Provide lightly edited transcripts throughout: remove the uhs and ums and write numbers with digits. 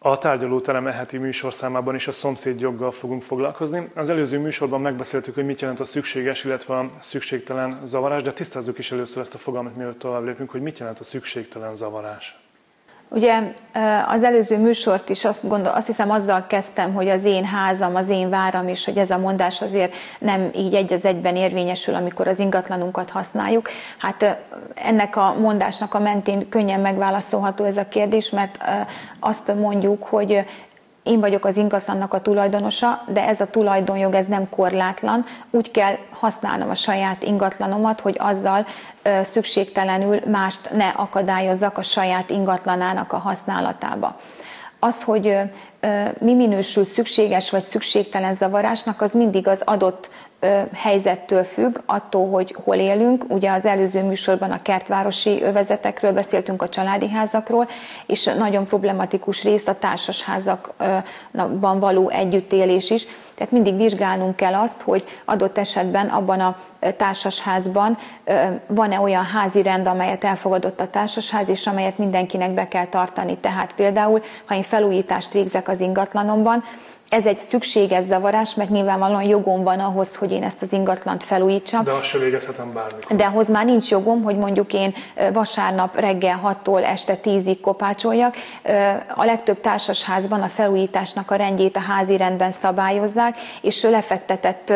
A Tárgyalóterem heti műsorszámában is a szomszédjoggal fogunk foglalkozni. Az előző műsorban megbeszéltük, hogy mit jelent a szükséges, illetve a szükségtelen zavarás, de tisztázzuk is először ezt a fogalmat, mielőtt tovább lépünk, hogy mit jelent a szükségtelen zavarás. Ugye az előző műsort is azt hiszem azzal kezdtem, hogy az én házam, az én váram is, hogy ez a mondás azért nem így egy az egyben érvényesül, amikor az ingatlanunkat használjuk. Hát ennek a mondásnak a mentén könnyen megválaszolható ez a kérdés, mert azt mondjuk, hogy én vagyok az ingatlannak a tulajdonosa, de ez a tulajdonjog ez nem korlátlan. Úgy kell használnom a saját ingatlanomat, hogy azzal szükségtelenül mást ne akadályozzak a saját ingatlanának a használatába. Az, hogy mi minősül szükséges vagy szükségtelen zavarásnak, az mindig az adott helyzettől függ, attól, hogy hol élünk. Ugye az előző műsorban a kertvárosi övezetekről beszéltünk, a családi házakról, és nagyon problematikus rész a társasházakban való együttélés is. Tehát mindig vizsgálnunk kell azt, hogy adott esetben abban a társasházban van-e olyan házi rend, amelyet elfogadott a társasház, és amelyet mindenkinek be kell tartani. Tehát például, ha én felújítást végzek az ingatlanomban, ez egy szükséges zavarás, mert nyilvánvalóan jogom van ahhoz, hogy én ezt az ingatlant felújítsam. De azt se végezhetem bármikor. De ahhoz már nincs jogom, hogy mondjuk én vasárnap reggel 6-tól este 10-ig kopácsoljak. A legtöbb társasházban a felújításnak a rendjét a házi rendben szabályozzák, és lefektetett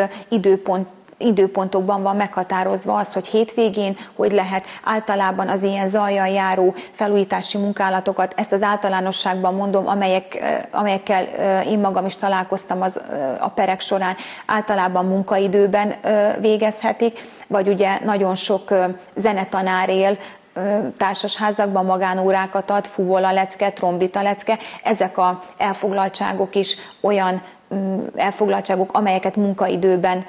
időpontokban van meghatározva az, hogy hétvégén, hogy lehet általában az ilyen zajjal járó felújítási munkálatokat, ezt az általánosságban mondom, amelyekkel én magam is találkoztam a perek során, általában munkaidőben végezhetik, vagy ugye nagyon sok zenetanár él, társasházakban magánórákat ad, fuvola-lecke, trombita-lecke, ezek az elfoglaltságok is olyan elfoglaltságok, amelyeket munkaidőben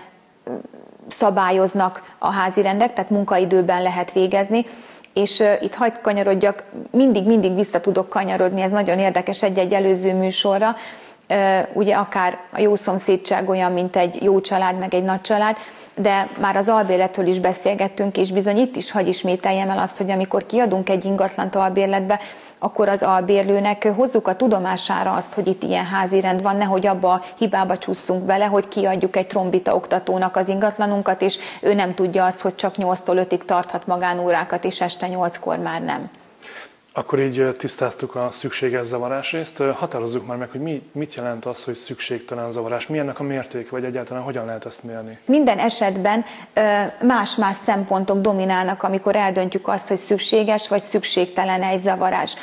szabályoznak a házi rendek, tehát munkaidőben lehet végezni, és itt hadd kanyarodjak, mindig vissza tudok kanyarodni, ez nagyon érdekes egy-egy előző műsorra, ugye akár a jó szomszédság olyan, mint egy jó család, meg egy nagy család, de már az albérletről is beszélgettünk, és bizony itt is hadd ismételjem el azt, hogy amikor kiadunk egy ingatlant albérletbe, akkor az albérlőnek hozzuk a tudomására azt, hogy itt ilyen házi rend van, nehogy abba a hibába csúszunk bele, hogy kiadjuk egy trombita oktatónak az ingatlanunkat, és ő nem tudja azt, hogy csak 8-tól 5-ig tarthat magánórákat, és este 8-kor már nem. Akkor így tisztáztuk a szükséges zavarás részt. Határozzuk már meg, hogy mit jelent az, hogy szükségtelen zavarás. Mi ennek a mérték, vagy egyáltalán hogyan lehet ezt mérni? Minden esetben más-más szempontok dominálnak, amikor eldöntjük azt, hogy szükséges vagy szükségtelen egy zavarás.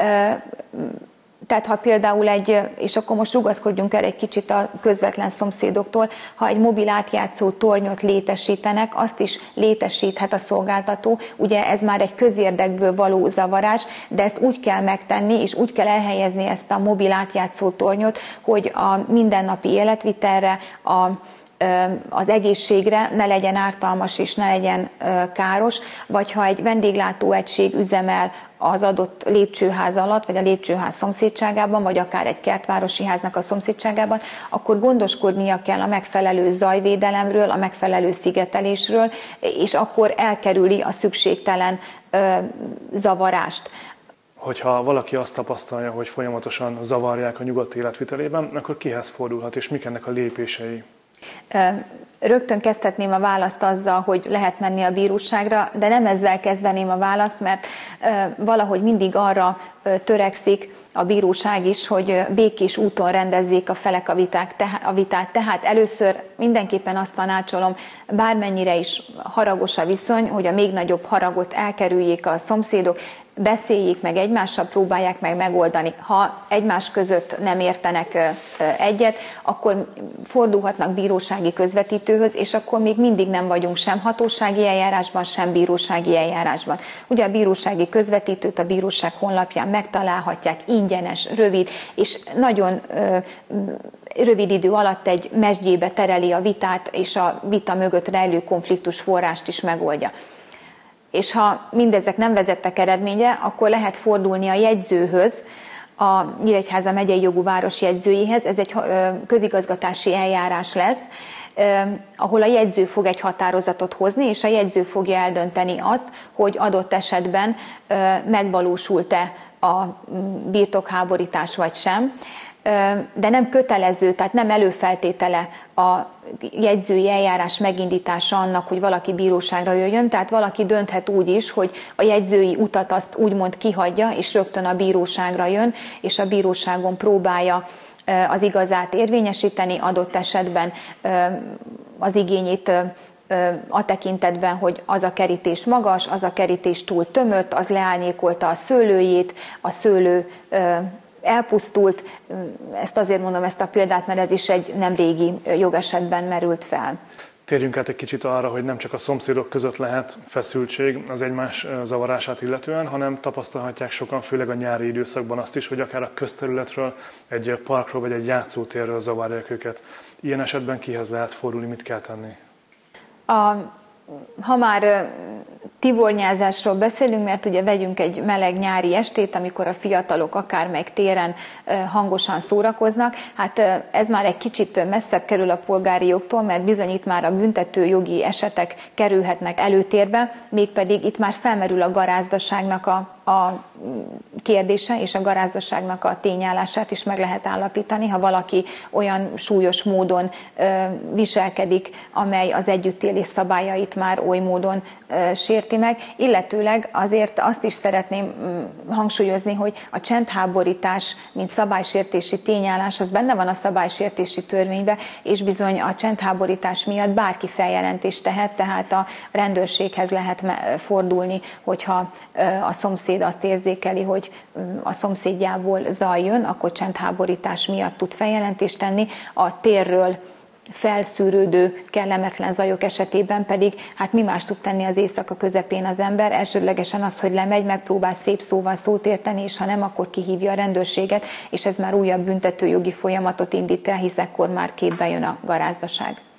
Tehát ha például és akkor most rugaszkodjunk el egy kicsit a közvetlen szomszédoktól, ha egy mobil átjátszó tornyot létesítenek, azt is létesíthet a szolgáltató, ugye ez már egy közérdekből való zavarás, de ezt úgy kell megtenni, és úgy kell elhelyezni ezt a mobil átjátszó tornyot, hogy a mindennapi életvitelre, az egészségre ne legyen ártalmas és ne legyen káros, vagy ha egy vendéglátóegység üzemel az adott lépcsőház alatt, vagy a lépcsőház szomszédságában, vagy akár egy kertvárosi háznak a szomszédságában, akkor gondoskodnia kell a megfelelő zajvédelemről, a megfelelő szigetelésről, és akkor elkerüli a szükségtelen zavarást. Hogyha valaki azt tapasztalja, hogy folyamatosan zavarják a nyugodt életvitelében, akkor kihez fordulhat, és mik ennek a lépései? Rögtön kezdhetném a választ azzal, hogy lehet menni a bíróságra, de nem ezzel kezdeném a választ, mert valahogy mindig arra törekszik a bíróság is, hogy békés úton rendezzék a felek a vitát. Tehát először mindenképpen azt tanácsolom, bármennyire is haragos a viszony, hogy a még nagyobb haragot elkerüljék a szomszédok, beszéljék meg egymással, próbálják meg megoldani. Ha egymás között nem értenek egyet, akkor fordulhatnak bírósági közvetítőhöz, és akkor még mindig nem vagyunk sem hatósági eljárásban, sem bírósági eljárásban. Ugye a bírósági közvetítőt a bíróság honlapján megtalálhatják, ingyenes, rövid, és nagyon rövid idő alatt egy mesdjébe tereli a vitát, és a vita mögött rejlő konfliktus forrást is megoldja. És ha mindezek nem vezettek eredményre, akkor lehet fordulni a jegyzőhöz, a Nyíregyháza megyei jogú város jegyzőjéhez. Ez egy közigazgatási eljárás lesz, ahol a jegyző fog egy határozatot hozni, és a jegyző fogja eldönteni azt, hogy adott esetben megvalósult-e a birtokháborítás vagy sem, de nem kötelező, tehát nem előfeltétele a jegyzői eljárás megindítása annak, hogy valaki bíróságra jöjjön, tehát valaki dönthet úgy is, hogy a jegyzői utat azt úgymond kihagyja, és rögtön a bíróságra jön, és a bíróságon próbálja az igazát érvényesíteni, adott esetben az igényét a tekintetben, hogy az a kerítés magas, az a kerítés túl tömött, az leárnyékolta a szőlőjét, a szőlő elpusztult. Ezt azért mondom, ezt a példát, mert ez is egy nem régi jogesetben merült fel. Térjünk át egy kicsit arra, hogy nem csak a szomszédok között lehet feszültség az egymás zavarását illetően, hanem tapasztalhatják sokan, főleg a nyári időszakban azt is, hogy akár a közterületről, egy parkról vagy egy játszótérről zavarják őket. Ilyen esetben kihez lehet fordulni, mit kell tenni? Ha már tivornyázásról beszélünk, mert ugye vegyünk egy meleg nyári estét, amikor a fiatalok akármelyik téren hangosan szórakoznak, hát ez már egy kicsit messzebb kerül a polgári jogtól, mert bizony itt már a büntető jogi esetek kerülhetnek előtérbe, mégpedig itt már felmerül a garázdaságnak a kérdése, és a garázdaságnak a tényállását is meg lehet állapítani, ha valaki olyan súlyos módon viselkedik, amely az együttélés szabályait már oly módon sérti meg, illetőleg azért azt is szeretném hangsúlyozni, hogy a csendháborítás, mint szabálysértési tényállás, az benne van a szabálysértési törvényben, és bizony a csendháborítás miatt bárki feljelentést tehet, tehát a rendőrséghez lehet fordulni, hogyha a szomszéd azt érzékeli, hogy a szomszédjából zaj jön, akkor csendháborítás miatt tud feljelentést tenni. A térről felszűrődő kellemetlen zajok esetében pedig, hát mi más tud tenni az éjszaka közepén az ember? Elsődlegesen az, hogy lemegy, megpróbál szép szóval szót érteni, és ha nem, akkor kihívja a rendőrséget, és ez már újabb büntetőjogi folyamatot indít el, hisz ekkor már képbe jön a garázdaság.